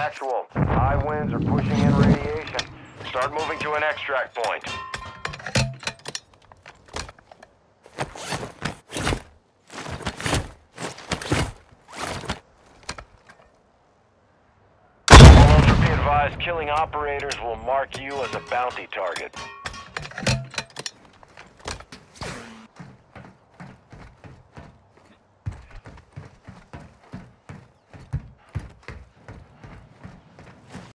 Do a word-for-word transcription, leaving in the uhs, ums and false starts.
Actual. High winds are pushing in radiation. Start moving to an extract point. All Ultra, be advised, killing operators will mark you as a bounty target.